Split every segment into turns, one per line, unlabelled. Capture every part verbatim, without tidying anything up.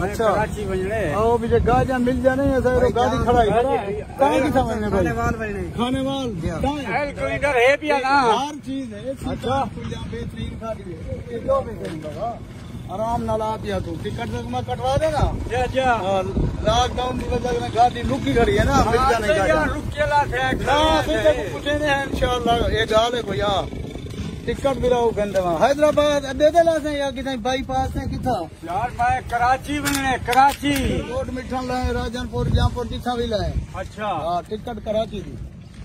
अच्छा
कराची वजने
आओ भी गाड़ियाँ मिल जाने ऐसा गाड़ी खड़ा है कहाँ की समझने खाने वाल खाने वाल
किलोमीटर है भी ना
हर चीज है। अच्छा बेहतरीन खाली है आराम नाल आप या तू टिकट मैं कटवा देना। लॉकडाउन की वजह से गाड़ी रुकी खड़ी है ना मिल जाने पूछे इंशाल्लाह ये गाल है भैया टिकट भी रहो गंदे हैदराबाद अड्डे दे लासे या किथे बाईपास है किथा
यार मैं कराची वजने कराची
रोड मिठन लाए राजनपुर जहाँपुर जिथा भी लाए।
अच्छा
हाँ टिकट कराची दी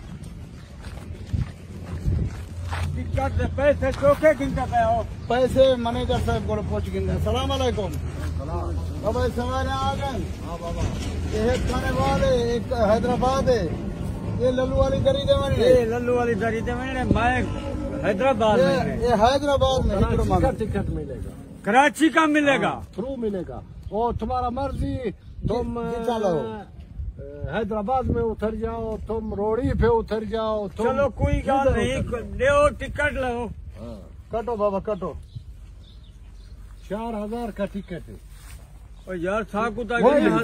टिकट से पैसे चौके गिनते पे हो
पैसे मैनेजर साहब को पूछ गिनते। सलाम अलैकुम बाबा सवार आ गए। हाँ बाबा ये खाने वाले एक हैदराबाद है ये लल्लू वाली दरी दे
ये लल्लू वाली दरी दे मैं हैदराबाद में
ये हैदराबाद में
टिकट मिलेगा
कराची का मिलेगा
थ्रू मिलेगा और तुम्हारा मर्जी तुम हैदराबाद में उतर जाओ तुम रोड़ी पे उतर जाओ
चलो कोई गाल नहीं ले टिकट लो
कटो बाबा कटो
चार हजार का टिकट है
यार साकू
यार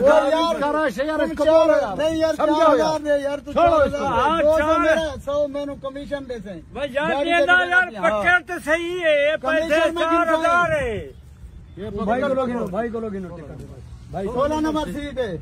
नहीं यार हजार दे यार तू सौ मैंने कमीशन दे से
यार पक्के तो सही है ये पैसे चार हजार है
भाई को लोग भाई को लोग भाई
सोलह नंबर सीट है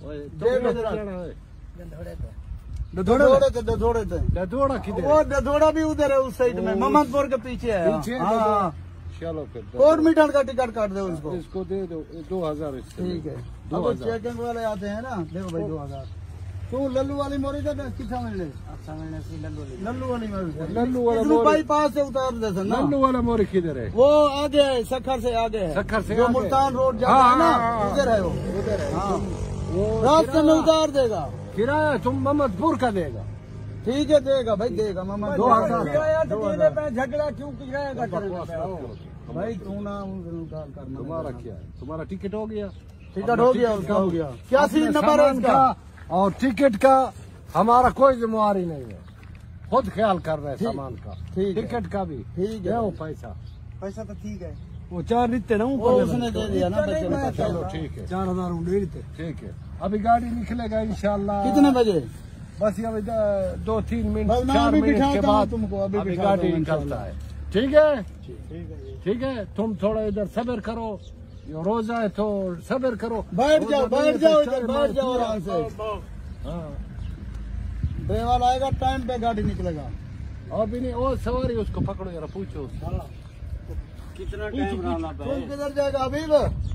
दधोड़ा
दधोड़े
दधोड़ा किधर
वो दधोड़ा भी उधर है उस साइड में मोहम्मदपुर के पीछे है। हाँ
चलो फिर
कोट मीटर का टिकट काट दो उसको
इसको दे दो दो हजार
ठीक है। अब चेकिंग वाले आते हैं ना देखो भाई दो हजार तू लल्लू वाली मोरी का कितना मिलने अच्छा मिलने सी लल्लू लल्लू वाली मोरी
लल्लू वाला मोरी
बाईपास से उतार दे सर
लल्लू वाला मोरी किधर है
वो आगे है सखर से आगे है
सखर से
जो मुल्तान रोड जाता है ना उधर है वो उधर है। हाँ रास्ते में उतार देगा
किराया तुम मोहम्मदपुर का देगा
ठीक है देगा भाई देगा मामा
दो हजार
झगड़ा क्यों किराया
भाई तू ना करना
तुम्हारा क्या है तुम्हारा टिकट हो गया
टिकट हो गया उसका हो गया क्या सीट नंबर है उसका
और टिकट का हमारा कोई जिम्मेवारी नहीं है खुद ख्याल कर रहे हैं सामान का टिकट का भी
ठीक है
वो पैसा
पैसा तो ठीक है
वो चार लिखते ना
उसने दे दिया ना
चलो ठीक है चार हजार लेते ठीक है अभी गाड़ी निकलेगा इंशाल्लाह
कितने बजे
बस ये दो तीन मिनट चार मिनट के बाद
तुमको
अभी गाड़ी निकलता है। ठीक है ठीक है तुम थोड़ा इधर सब्र करो रोजा है तो सब्र करो
बैठ जाओ बैठ जाओ इधर बैठ जाओ आराम से। हाँ ड्राइवर आएगा टाइम पे गाड़ी निकलेगा
और भी नहीं और सवारी उसको पकड़ो यार पूछो
कितना टाइम रहना
तुम किधर जाएगा अभी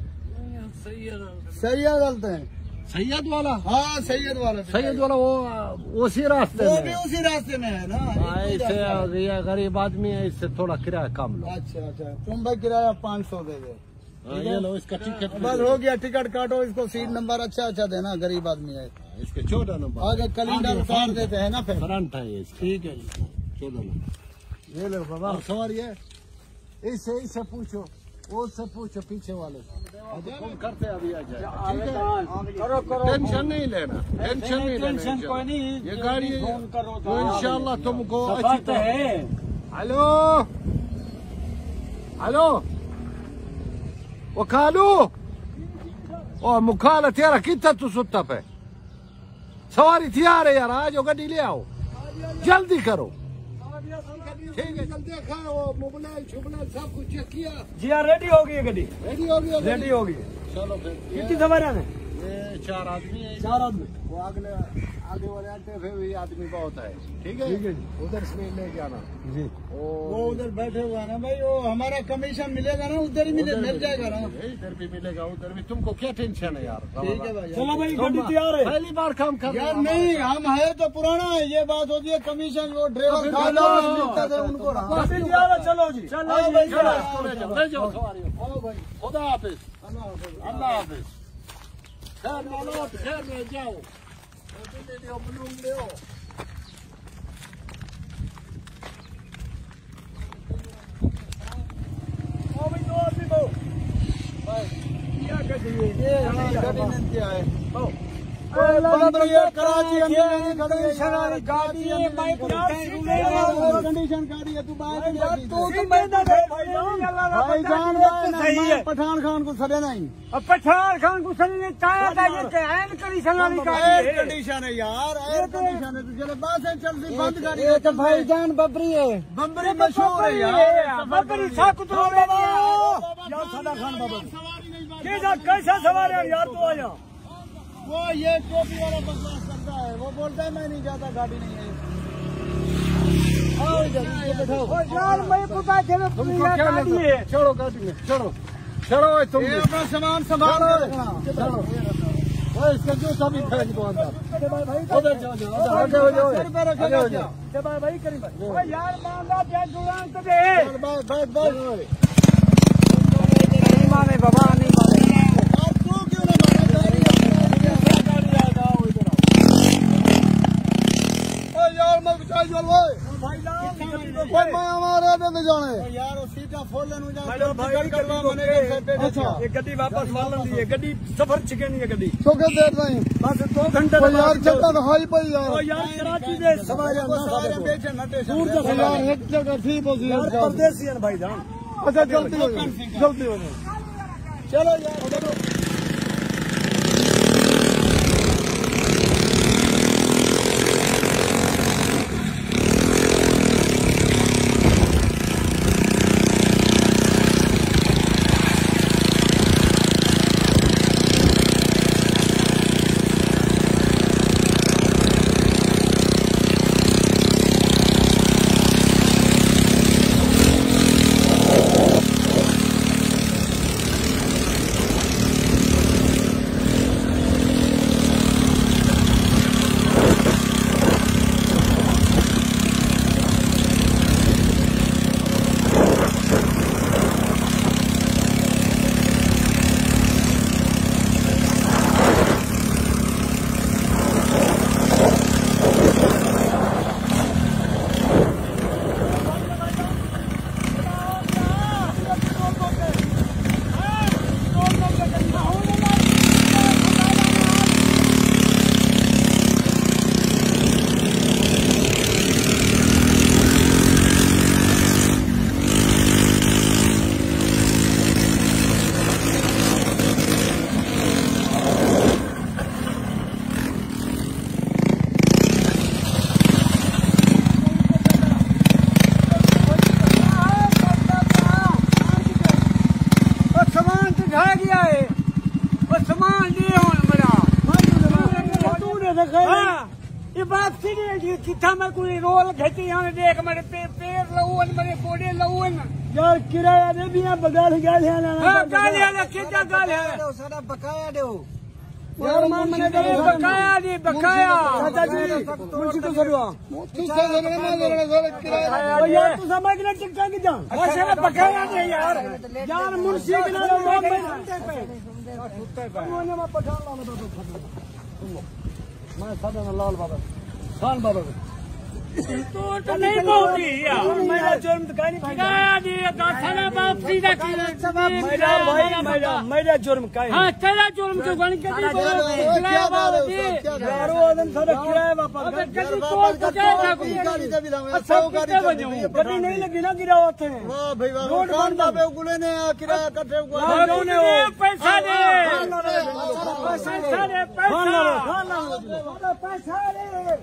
सैयद गलत है
सैयद वाला
हाँ सैयद वाला
सैयद वाला वो उसी रास्ते
वो
में
भी उसी रास्ते में है ना
इससे गरीब आदमी है इससे थोड़ा किराया कम लो।
अच्छा अच्छा तुम भाई किराया पाँच सौ दे दे
ये लो इसका टिकट
बस हो गया टिकट काटो इसको सीट नंबर अच्छा अच्छा देना गरीब आदमी है
इसके चौदह नंबर
आगे कैलेंडर उतार देते हैं ना फिर
फ्रंट है ये
ठीक है
चौदह नंबर
ये लो बाबा
सवारी है इससे इससे पूछो उससे पूछो पीछे वाले फोन करते अभी आ जाए
करो करो
टेंशन नहीं लेना टेंशन नहीं लेना
टेंशन कोई नहीं
ये गाड़ी
फोन करो
तो इंशाल्लाह तुमको
अच्छी तो है।
हेलो हेलो वो कालू ओ मुखाला तेरा कितना तू सुत्ता पे सवारी तैयार है यार आ जाओ गाड़ी ले आओ जल्दी करो ठीक है कल देखा वो मोबाइल शुबलाइल सब कुछ चेक किया
जी हाँ रेडी हो गई गाड़ी
रेडी हो गया
रेडी हो गई
चलो फिर
कितनी सवारियां हैं
ये चार आदमी है
चार आदमी
वो आगे आगे वाले अड्डे पे भी आदमी बहुत है ठीक है
ठीक है
उधर से ले जाना
जी
वो उधर बैठे हुआ ना भाई वो हमारा कमीशन मिलेगा ना उधर ही मिले मिल जाएगा ना
इधर भी मिलेगा उधर भी तुमको क्या टेंशन है यार
ठीक है भाई
चलो भाई गाड़ी तैयार है
पहली बार काम कर
यार नहीं हम है तो पुराना है ये बात होती है कमीशन वो ड्राइवर खाता है उनको
गाड़ी तैयार है चलो जी चलो
चलो ले जाओ सवारी खुदा हाफिज अल्लाह हाफिज खैर मालूम खैर में जाओ ले लो बलून ले आओ
ओ भाई दो आदमी दो
क्या कर दिए ये गाड़ी में क्या है कराची
कंडीशन वाली गाड़ी है मैं
कंडीशन गाड़ी है तू
भाईजान सही है।
पठान खान को सड़े नहीं
पठान खान को सही चाया कंडीशन वाली गाड़ी
कंडीशन है यार कंडीशन है तुझे बस है चलती बंद गाड़ी
ये तो भाईजान बबरी है,
बम्बरी मशहूर है यार
बबरी साकुत रो बाबा
यार सदा खान बाबा
कैसा सवार है यार तू आया
वो ये टोपी वाला बकवास करता है, वो बोलता है मैं नहीं जाता गाड़ी नहीं है। आओ इधर ये बैठो
यार मैं पता चलो तुम क्या गाड़ी है
चढ़ो गाड़ी में, चढ़ो चढ़ो तुम
ये अपना सामान संभालो
चढ़ो। ओए इसका जूता भी फेंक दो अंदर।
उधर जाओ जाओ आगे हो जाओ सर पर
आगे हो जाओ।
भाई भाई करीब ओए यार मांगा क्या जुड़ान तो दे
बस बस बस
नहीं माने बाबा नहीं माने
आप तू क्यों ना माने गाड़ी गाड़ी आ जाओ इधर ओ यार मैं बचा जो ओए
भाई
ओए मैं हमारे पे ले जाने यार वो सीटा खोल लेनु जा भाई करवा मने अच्छा
ये गड्डी वापस वालन दी है गड्डी सफर छिके नहीं है गड्डी
तो क्या देर नहीं
बस दो घंटे
यार चलता तो हाई पई यार
ओ यार कराची दे
सवारी सवारी बेचे नटे
दूर जा
यार एक जगह ठीक हो गई
यार परदेसी है भाई जान
अच्छा जल्दी हो जाओ जल्दी हो जाओ चलो यार चलो
वापसी किथा मैं कोई रोल घेती यहाँ देख मेरे पे, पेड़ लवन मेरे कोडे लवन
यार किराया दे भी बगाल गालियां
हाँ गालियां ना कितना गालियां
सारा बकाया दो
यार मां मैंने दे बकाया दी बकाया
चाचा जी मुंशी को करवा
किससे जरूर ना जरूर जरूर किराया
यार तू समझ ना टिकटा की जा
अच्छा बकाया दे यार
यार मुंशी के नाम पे मोने में पठान लाना
मैं सदा लाल बाबा खान बाबा
तो तो नहीं पहुंची यार
मेरा जुर्म तो काई नहीं
किराया दी गाथाना वापसी दा
मेरा भाई मेरा मेरा जुर्म काई
हां तेरा जुर्म तो गण के दी किराया वापसी
यार वो दिन सारा किराया वापस
अगर कभी कोल तो जाएगा कोई
गाड़ी दे भी लावे
अच्छा गाड़ी
गड्डी नहीं लगी ना गिरा होते हैं
वाह भाई वाह खान बाबे गुले ने किराया कटे को
पैसा दे पैसा दे पैसा
पैसा दे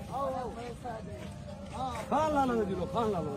खान लाना दिलो खान लाना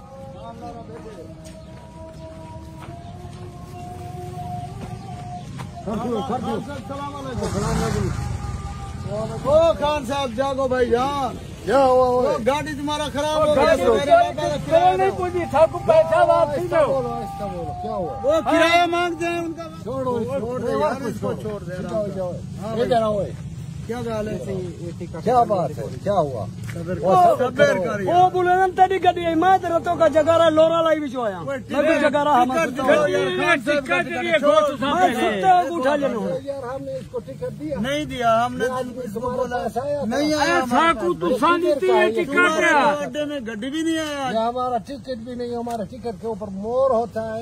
ओ खान साहब जागो भाई जान
क्या हुआ
वो
हुआ
गाड़ी तुम्हारा खराब हो गया
गाड़ी नहीं पूछी ठाकू पैसा वापसी दो
बोलो ऐसा बोलो क्या हुआ
वो किराया मांगते हैं उनका
छोड़ो
छोड़ दे यार इसको छोड़ दे
जाओ जाओ इधर आओ
क्या गाल है
क्या बात है क्या हुआ
सबर कर
वो बोले ना तेरी गड्डी है मैं तेरा तो का जगारा लोरा लाई बिचो आया मैं भी जगारा हम
टिकट दिए गोट
मैं सुनते हो उठा लेना
यार हमने इसको टिकट दिया
नहीं दिया हमने इसको बोला नहीं आया
ठाकू तू सांदी है टिकट
अड्डे में गड्डी भी नहीं आया
ये हमारा टिकट भी नहीं हमारा टिकट के ऊपर मोर होता है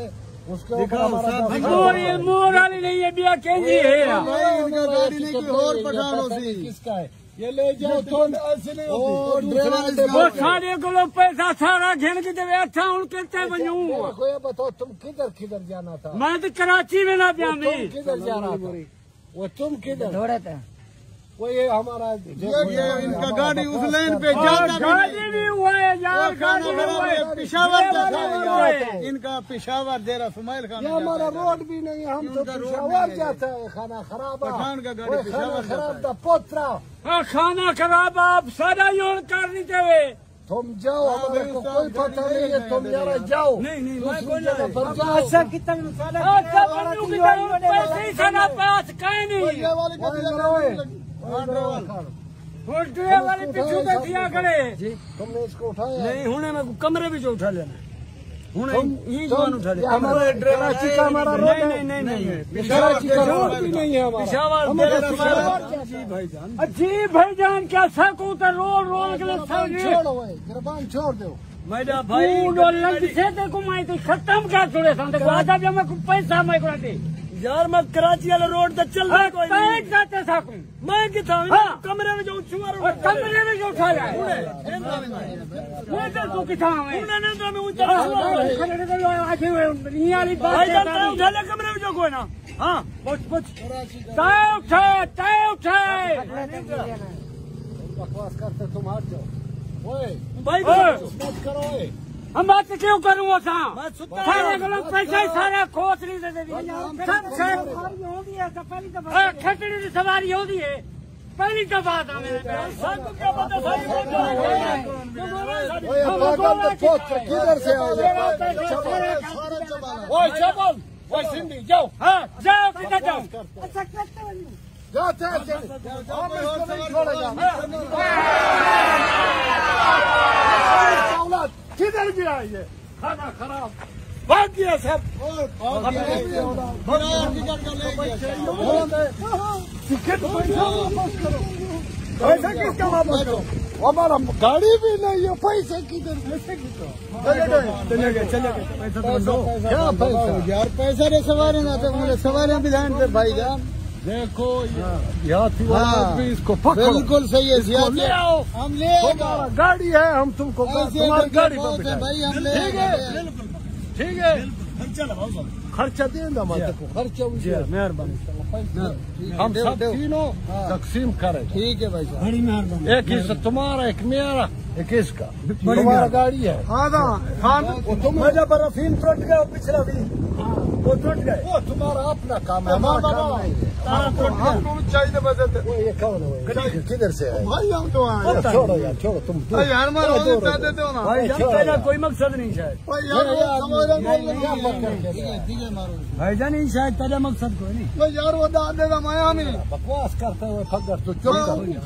उसके ऊपर हमारा दस
मोर ये मोर वाली नहीं है बिया केंद्री है
भाई इनका गाड़ी नहीं कोई और पठानों से
किसका है ये ले जाओ तो ऐसे नहीं
ओ
होती
ड्राइवर
वो सारे को पैसा सारा घेन के देवे अच्छा हूँ कहते बनू
देखो ये बताओ तुम किधर किधर जाना था
मैं तो कराची में ना पिया
तुम
में
किधर जा रहा था वो तुम किधर
दौड़े थे
वो ये हमारा
ये ये इनका गाड़ी उस लाइन पे जाता
गाड़ी भी हुआ है यार गाड़ी भी हुआ है
पिशावर जाता
हुआ
है
है।
इनका पिशावर देरा सुमाइल खान
ये हमारा रोड भी नहीं है, हम तो
उनका रोड
पिशावर
नहीं है।
जाता है खाना खराब है।
पठान का गाड़ी
वो
पिशावर
खाना
जाता
खराब
है।
था पोतरा
हाँ, खाना खराब आप सारा यूं करनी चाहिए
तुम जाओ
हाँ,
हमें को
वही
कोई
साहब
पता
गाड़ी
नहीं है
ले
तुम
ले
जरा
ले।
जाओ
नहीं नहीं मैं
दूसरी
कोई
जगह
नहीं
पर जाओ
अच्छा कितना सारा
अच्छा बंदू की तरह पैसे ही सना पास कहीं नहीं
ये वाली
वही
गाड़ी
रोए।
हाँ ड्राइवर
और ड्राइवर वाले पीछे से किया करे
तुमने इसको उठाया
नहीं हुने में कमरे भी जो उठा लेना हुने
तुम
ये
तुम-
जवान उठा ले
ये हमारा कराची का हमारा रोड
नहीं
है
नहीं नहीं नहीं
कराची का रोड भी नहीं है हमारा
पिशावर
हमें
तेरा
तो
पिशावर
पिशावर
जी भाईजान
जी भाईजान क्या सकू तो रोल रोल के
गिरबान
लिए
छोड़ो भाई गिरबान छोड़ दो
मैडा भाई
लंच से ते घुमाई तो खत्म क्या छोड़े संत को आजा भी मैं पैसा मैं को दे
यार मैं कराची वाले रोड तक चल रहा कोई नहीं
पैसा जाते सकूं
मैं किथा
हाँ।
कमरे में जो छुआ
और कमरे में जो उठा जाए मैं तो तू किथा है
उन्होंने तो मैं उधर छुआ
खड़े तो आज ये वाली बात
भाईजान तय उठा ले कमरे में जो कोई ना हाँ पूछ पूछ
तय उठे तय उठे
बकवास करते तुम हट जाओ ओए
भाई
मत करो ओए
हम बात क्यों करूँ वो था
मैं सुता
सारे गलत पैसा ही सारा खोस नहीं दे दी सब सब खटड़ी की सवारी होती है पहली दफा था मेरे
सबको क्या पता सारी
ओए पागल तो पोत किधर से आए ओए चबल ओए सिंधी जाओ
हाँ जाओ किधर जाओ
जाते हैं हम इसको नहीं छोड़ेगा औलाद किधर गया ये खाना खराब भाग गया सब टिकट पैसा वापस करो पैसा किसका वापस करो हमारा गाड़ी भी नहीं है पैसे किधर पैसे किधर
चले गए चले गए पैसा तो
पैसा क्या पैसा
यार पैसा रे सवारी ना तो मुझे सवारी भी ध्यान से भाई जान
देखो यात्री वाला भी इसको पकड़ो
बिल्कुल सही है
इसको ले आओ
हम ले
तुम्हारा गाड़ी है हम तुमको तुम्हारी गाड़ी पर बिठाएंगे।
भाई हम ले
ठीक है ठीक है खर्चा देना मत को खर्चा उसे
मेहरबानी
हम सब तीनों तकसीम करें
ठीक है भाई साहब
बड़ी मेहरबानी
एक हिस्सा तुम्हारा एक मेरा एक इसका तुम्हारा गाड़ी है
हाँ ना खान
वो तुम
मजा पर अफीम टूट गया पिछला भी वो टूट गए
वो तुम्हारा अपना काम है हमारा काम नहीं है
तारा टूट गया
हमको चाहिए बदलते
वो ये कौन है वो किधर से है
भाई हम तो आए
यार, छोड़ो यार छोड़ो तुम दूर-
भाई यार मारो
दूर-
दे देते हो ना
भाई जान तेरा कोई मकसद नहीं शायद
भाई यार
ये यार,
हमारा
नहीं,
बोल
नहीं, यहाँ पर
रही
करके
है ठीक है मारो
भाईजान नहीं शायद तेरा मकसद कोई नहीं
भाई यार वो दाद देगा माया नहीं
बकवास करते हुए फकर तो चुप करो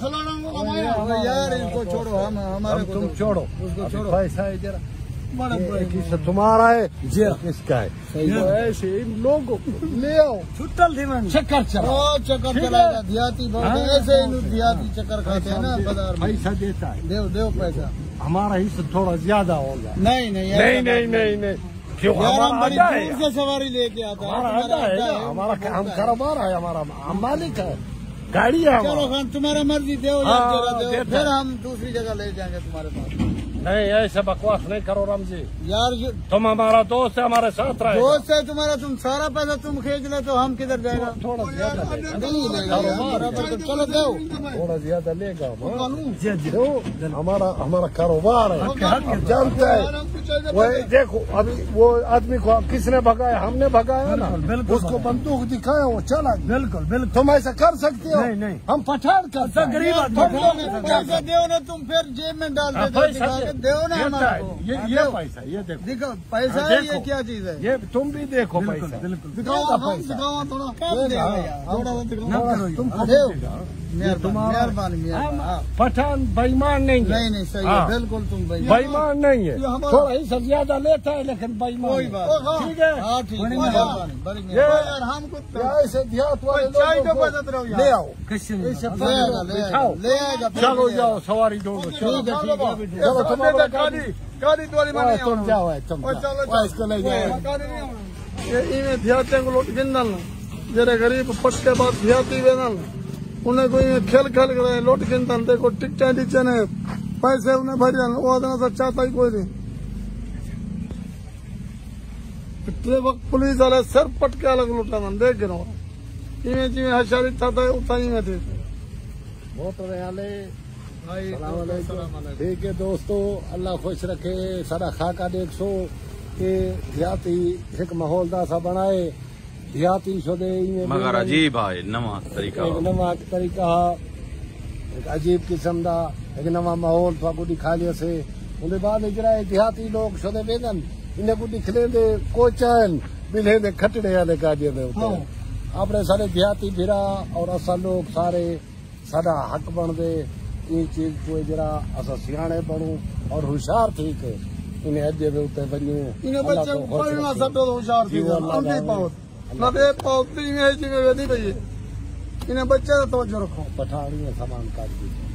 खिलाना यार इनको छोड़ो हम हमारे
हम
को
तुम
दो।
छोड़ो
उसको
अभी
छोड़ो।
पैसा है जरा
बड़ा
ये
बड़ा
एक हिस्सा तुम्हारा है
जी
एक इसका है तो ऐसे इन लोगों को ले आओ
छुट्टल थी मैंने
चक्कर चलाओ
ओ चक्कर
ठीक है।
चलाएगा देहाती बहुत
हाँ।
ऐसे इन देहाती चक्कर खाते हैं ना बाजार में
पैसा देता है
देव देव पैसा
हमारा हिस्सा थोड़ा ज्यादा होगा
नहीं नहीं
नहीं
ऐसा
नहीं
बात
नहीं नहीं क्यों
यार हम
हमारा
बड़ी
अड्डा है
दूर से सवारी लेके आता है
हमारा अड्डा है ना हमारा हम कारोबार है हमारा हम मालिक है गाड़ी है
चलो
हमारा
खान तुम्हारा मर्जी दो
हाँ,
जगह दो
देता
फिर
है।
हम दूसरी जगह ले जाएंगे तुम्हारे पास
नहीं ऐसे बकवास नहीं करो रामजी
यार जो
तुम हमारा दोस्त है हमारे साथ रहे
दोस्त है तुम्हारा तुम सारा पैसा तुम खींच ले तो हम किधर जाएगा
थोड़ा ज्यादा लेगा
नहीं लेगा यार, बराबर तो चलो दो
थोड़ा ज्यादा लेगा हम।
जी जी
दो, हमारा हमारा कारोबार है हम जानते हैं वो देखो अभी वो आदमी को किसने भगाया हमने भगाया ना
बिल्कुल, बिल्कुल
उसको बंदूक दिखाया वो चला गया।
बिल्कुल बिल्कुल
तुम ऐसा कर सकते हो
नहीं, नहीं।
हम पठान करते हैं।
गरीब आदमी।
तुम लोग
पैसा दो ना तुम फिर जेब में डाल
हाँ,
देते
पैसा
दिखा के
दे-
दो ना
ये
हमारे
है,
को
ये
हाँ,
ये
दो।
पैसा ये देखो
दिखो पैसा
हाँ,
है ये
देखो।
क्या चीज है
ये तुम भी देखो
बिल्कुल
पैसा
बिल्कुल
दिखाओ
ये
हम
पैसा।
दिखाओ थोड़ा
ये
कम देगा
ना,
यार थोड़ा सा दिखाओ
ना करो ये।
तुम
दो
देगा।
मेहरबानी
तुम्हारा-
मेहरबानी मेहरबानी हाँ।
पठान बेईमान नहीं है
नहीं नहीं सही है
हाँ।
बिल्कुल तुम भाई
बेईमान नहीं है
ये हमारा-
थोड़ा ही सब ज्यादा लेता है लेकिन बेईमान
कोई
है।
बात
ठीक है
हाँ ठीक है
बड़ी
मेहरबानी बड़ी
ये-
मेहरबानी यार हमको
या ऐसे देहात वाले
कोई चाय
लोगों
तो बचत रहो
को
यार।
ले आओ
कैसे
ले
नहीं?
आएगा ले आएगा
बिठाओ।
ले आएगा फिर
चलो
ले
जाओ
आएगा।
सवारी ढूंढो
ठीक है ठीक है
चलो तुम अपना गाड़ी
गाड़ी वाली
ओए, तुम जाओ ओए, तुम
ओए,
जाओ
चलो,
ओए, इसको ले
ओए,
जाओ
गाड़ी नहीं आना। ये इवें धियाते को लुट गिनदन जरे गरीब पटके बाद धियाती वेदन उन्हें कोई खेल खेल करे लुट गिनदन देखो टिकटें दीचे ने पैसे उन्हें भरियन वो आदमी से चाहता ही कोई नहीं इतने वक्त पुलिस वाले सर पटके अलग लुटान देख गिनो इवें जिवें हशारी था उतना ही में थे
बहुत रहे ठीक है दोस्तों अल्लाह खुश रखे सारा खाका देख सो के धियाती एक माहौल दा सा बनाए धियाती छोदे
मगर अजीब है नवा तरीका
एक नवा तरीका एक अजीब किस्म दा एक नवा माहौल थाको दिखा लिया से उनके बाद जरा धियाती लोग छोदे वेदन इन्हें को दिखले दे कोचन बिले दे खटड़े वाले काजे दे अपने सारे धियाती फिरा और असा लोग सारे सादा हक बन दे ये चीज को जरा असा सियाणे बनू और होशियार थी के इन्हें अजे में उते बने
इन्हें बच्चे को पढ़ना सब तो होशियार थी अंधी पावत ना बे पावत इन्हें जी में वेदी भई इन्हें बच्चे तो तवज्जो रखो
पठानी सामान काट दी